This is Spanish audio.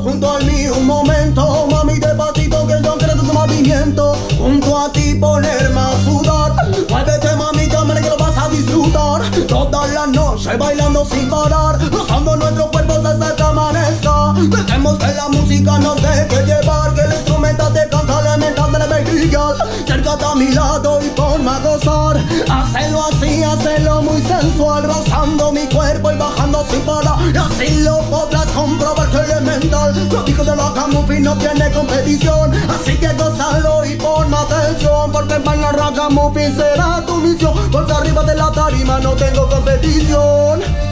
junto a mí un momento. Mami, despacito que yo quiero tu movimiento. Junto a ti ponerme a sudar. Muévete, mami, cámara que lo vas a disfrutar. Toda la noche bailando sin parar, rozando nuestros cuerpos hasta que amanezca. Dejemos que la música nos deje llevar, que el instrumento te canta elemental de la alegría. Acércate a mi lado y ponme a gozar. Hazlo así, hazlo muy sensual, rozando mi cuerpo y bajando sin parar. Y así lo podrás comprobar que elemental, lo dijo de la Ragamuffin, no tiene competición. Así que gózalo y ponme atención, porque bailar Ragamuffin será tu misión. Porque arriba de la tarima no tengo competición.